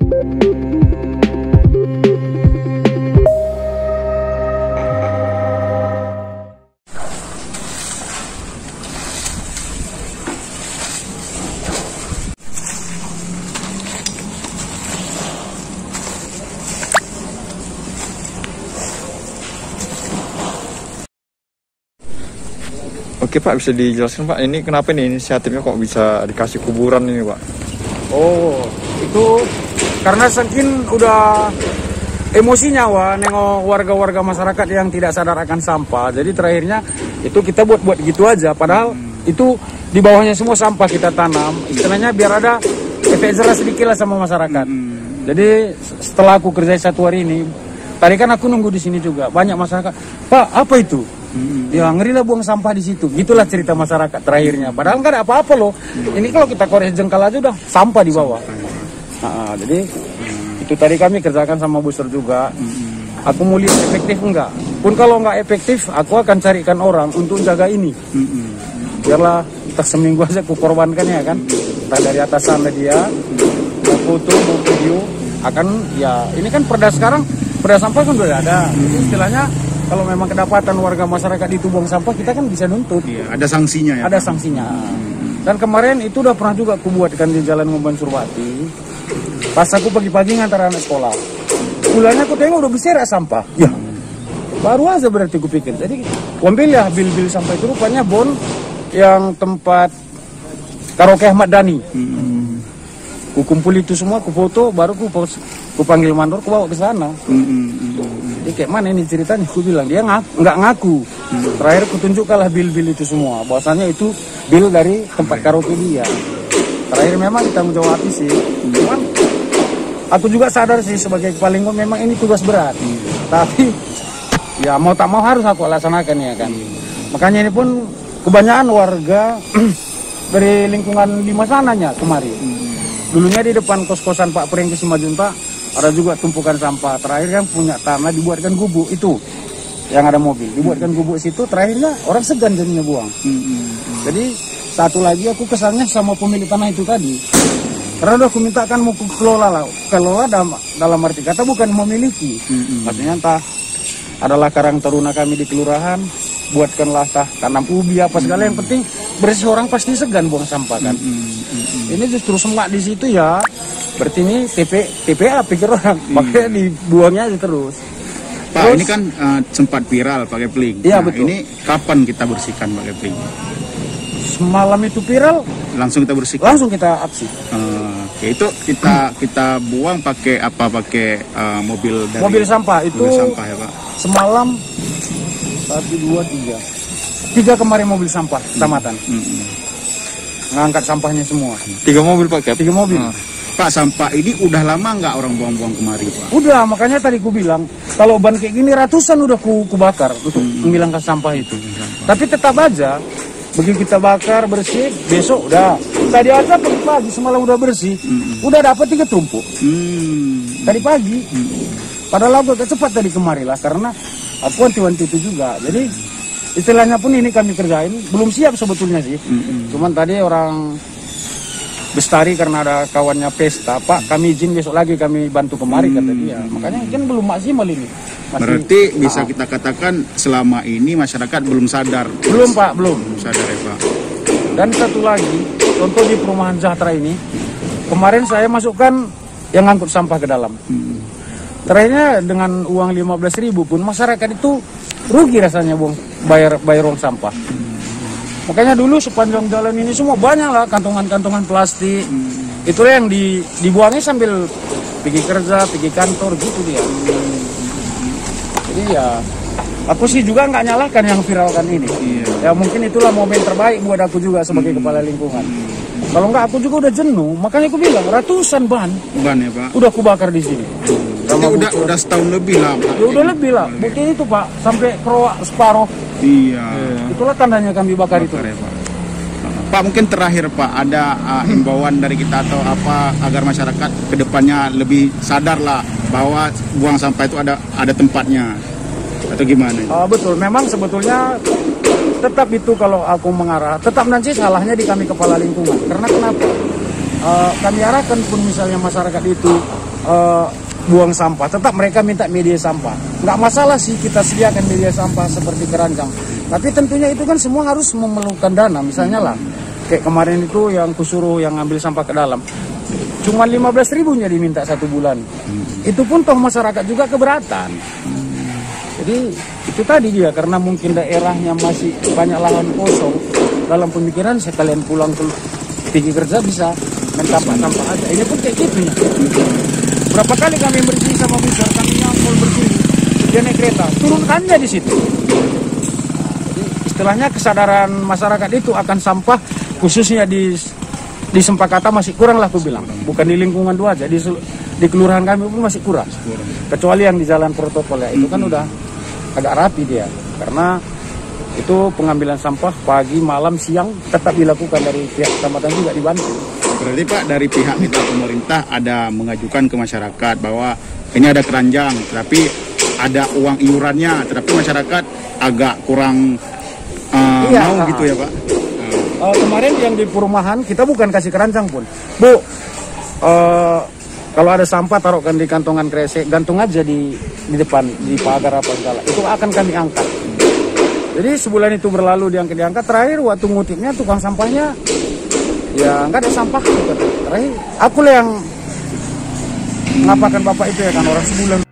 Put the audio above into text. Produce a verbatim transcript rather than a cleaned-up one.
Oke Pak, bisa dijelaskan Pak, ini kenapa nih inisiatifnya kok bisa dikasih kuburan ini Pak? Oh, itu karena saking udah emosinya wah nengok warga-warga masyarakat yang tidak sadar akan sampah. Jadi terakhirnya itu kita buat-buat gitu aja. Padahal hmm. itu di bawahnya semua sampah kita tanam. Istilahnya biar ada efek jerah sedikit lah sama masyarakat. Hmm. Jadi setelah aku kerja satu hari ini, tadi kan aku nunggu di sini juga. Banyak masyarakat, Pak apa itu? Hmm. Ya ngeri lah buang sampah di situ. Gitulah cerita masyarakat terakhirnya. Padahal nggak ada apa-apa loh. Hmm. Ini kalau kita kores jengkal aja udah sampah di bawah. Nah, jadi hmm. itu tadi kami kerjakan sama booster juga. Hmm. Aku mau lihat efektif enggak. Pun kalau nggak efektif, aku akan carikan orang untuk jaga ini. Hmm. Biarlah entah seminggu aja aku korbankan ya kan. Entah dari atasan dia, mau foto, mau video, akan ya ini kan perda sekarang, perda sampah kan udah ada. Jadi istilahnya kalau memang kedapatan warga masyarakat itu buang sampah, kita kan bisa nuntut. Iya, ada sanksinya ya? Ada sanksinya. Hmm. Dan kemarin itu udah pernah juga aku buatkan di Jalan Ngomban Surbati. Pas aku pagi-pagi ngantar anak sekolah. Pulangnya aku tengok udah berserak sampah. Ya, baru aja berarti aku pikir. Jadi, ambil ya bil-bil sampah itu rupanya bon yang tempat karaoke Ahmad Dhani. Hmm. Ku kumpul itu semua, ku foto, baru ku, ku panggil mandor, ku bawa ke sana. Hmm. Jadi kayak mana ini ceritanya? Aku bilang dia ngaku, nggak ngaku. Hmm. Terakhir aku tunjukkanlah bil-bil itu semua. Bahwasannya itu bil dari tempat karaoke dia. Terakhir memang ditanggung jawab sih. Hmm. Cuman aku juga sadar sih sebagai kepala lingkungan memang ini tugas berat. Hmm. Tapi ya mau tak mau harus aku laksanakan ya kan. Hmm. Makanya ini pun kebanyakan warga dari lingkungan lima sananya kemarin. Hmm. Dulunya di depan kos-kosan Pak Prengki Simajunta ada juga tumpukan sampah. Terakhir yang punya tanah dibuatkan gubuk itu yang ada mobil, dibuatkan gubuk situ. Terakhirnya orang segan jadinya buang. Hmm. Jadi satu lagi aku kesannya sama pemilik tanah itu tadi. Karena udah aku mintakan mau kelola lah, kelola dalam, dalam arti kata bukan memiliki. Hmm. Maksudnya entah adalah karang taruna kami di kelurahan, buatkanlah tah tanam ubi apa segala. Hmm. Yang penting bersih, orang pasti segan buang sampah kan. Hmm. Hmm. Ini justru semak di situ ya. Berarti ini T P T P A pikir orang, hmm. makanya dibuangnya aja terus. Pak, terus, ini kan uh, sempat viral pakai pling. Iya, nah, betul. Ini kapan kita bersihkan pakai pling? Semalam itu viral, langsung kita bersihkan. Langsung kita aksi. Uh, ya itu kita kita buang pakai apa? Pakai uh, mobil dari mobil sampah itu. Mobil sampah ya Pak. Semalam satu dua tiga tiga kemarin mobil sampah kecamatan. Hmm. Hmm. Ngangkat sampahnya semua. Tiga mobil Pak? Tiga mobil. Hmm. Pak, sampah ini udah lama nggak orang buang-buang kemari Pak? Udah, makanya tadi ku bilang kalau ban kayak gini ratusan udah ku, ku bakar untuk hmm. menghilangkan sampah itu. Hmm. Tapi tetap aja begitu kita bakar bersih, besok udah. Tadi aja pagi-pagi semalam udah bersih, hmm. udah dapat tiga tumpuk. Hmm. Tadi pagi. Hmm. Padahal aku agak cepat tadi kemari lah karena aku wanti-wanti itu juga. Jadi istilahnya pun ini kami kerjain belum siap sebetulnya sih. Hmm. Cuman tadi orang Bestari karena ada kawannya pesta, Pak kami izin besok lagi kami bantu kemari, hmm. kata dia. Makanya kan belum maksimal ini. Masih, berarti bisa nah, kita katakan selama ini masyarakat belum sadar. Belum Pak, belum. Belum sadar ya Pak. Dan satu lagi, contoh di perumahan Zahtera ini, kemarin saya masukkan yang ngangkut sampah ke dalam. Hmm. Terakhirnya dengan uang lima belas ribu pun masyarakat itu rugi rasanya bung, bayar bayar uang sampah. Hmm. Makanya dulu sepanjang jalan ini semua banyak lah kantongan-kantongan plastik. Hmm. Itulah yang di, dibuangnya sambil pergi kerja, pergi kantor gitu dia. Hmm. Jadi ya, aku sih juga nggak nyalahkan yang viralkan ini. Iya. Ya mungkin itulah momen terbaik buat aku juga sebagai hmm. kepala lingkungan. Hmm. Kalau nggak aku juga udah jenuh, makanya aku bilang ratusan ban. Ban ya Pak? Udah aku bakar di sini. Jadi udah udah setahun lebih lah Pak. Ya udah lebih lah. Bukti itu Pak, sampai keroak separuh. Iya. Itulah tandanya kami bakar, bakar itu. Ya, Pak. Pak mungkin terakhir Pak ada uh, himbauan dari kita atau apa agar masyarakat kedepannya lebih sadar lah bahwa buang sampah itu ada ada tempatnya atau gimana? Uh, betul. Memang sebetulnya tetap itu kalau aku mengarah, tetap nanti salahnya di kami kepala lingkungan. Karena kenapa? Uh, kami arahkan pun misalnya masyarakat itu uh, buang sampah, tetap mereka minta media sampah. Nggak masalah sih kita sediakan media sampah seperti keranjang, tapi tentunya itu kan semua harus memerlukan dana. Misalnya lah, kayak kemarin itu yang kusuruh yang ngambil sampah ke dalam, cuma lima belas ribunya diminta satu bulan. Itu pun toh masyarakat juga keberatan. Jadi itu tadi dia, karena mungkin daerahnya masih banyak lahan kosong, dalam pemikiran sekalian pulang ke pergi kerja bisa main sampah-sampah aja. Ini pun kayak gitu ya. Berapa kali kami bersih sama besar, kami nyangkul bersih, dia naik kereta, turunkannya di situ. Jadi istilahnya kesadaran masyarakat itu akan sampah, khususnya di di Sempakata masih kurang lah aku bilang. Bukan di lingkungan dua aja, di, di kelurahan kami pun masih kurang. Kecuali yang di jalan protokol ya, itu kan udah agak rapi dia. Karena itu pengambilan sampah pagi, malam, siang tetap dilakukan dari pihak kecamatan juga dibantu. Berarti Pak, dari pihak mitra pemerintah ada mengajukan ke masyarakat bahwa ini ada keranjang, tapi ada uang iurannya, tetapi masyarakat agak kurang uh, iya, mau uh, gitu ya Pak? Uh, kemarin yang di perumahan kita bukan kasih keranjang pun, Bu. Uh, kalau ada sampah taruhkan di kantongan kresek, gantung aja di di depan di pagar apa segala. Itu akan kami angkat. Jadi sebulan itu berlalu diangkat-diangkat. Terakhir waktu ngutipnya tukang sampahnya ya nggak ada sampah. Terakhir aku lah yang ngapakan bapak itu ya kan, orang sebulan.